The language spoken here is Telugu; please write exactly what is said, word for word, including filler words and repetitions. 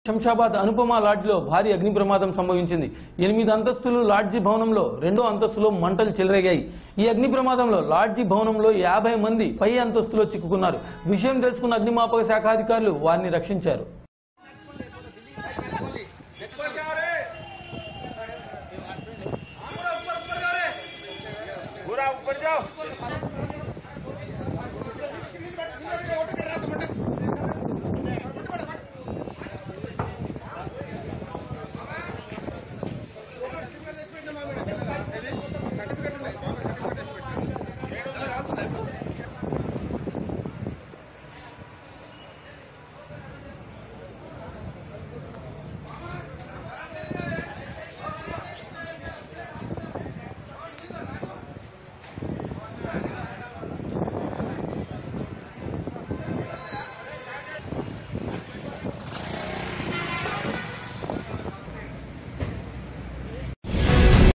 Shamshabad Anupama లాడ్జిలో భారీ అగ్ని ప్రమాదం సంభవించింది. ఎనిమిది అంతస్తులు లాడ్జి భవనంలో రెండో అంతస్తులో మంటలు చెలరేగాయి. ఈ అగ్ని ప్రమాదంలో లాడ్జి భవనంలో యాభై మంది పై అంతస్తులో చిక్కుకున్నారు. విషయం తెలుసుకున్న అగ్నిమాపక శాఖ అధికారులు వారిని రక్షించారు. ऊपर जाओ